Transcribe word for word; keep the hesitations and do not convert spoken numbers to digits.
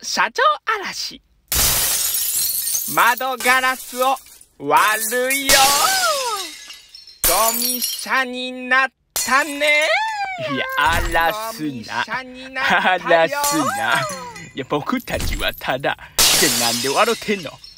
社長嵐。窓ガラスを割るよ。ゴミ車になったね。いや、荒らすな。荒らすな。いや、僕たちはただ、ってなんで笑ってんの？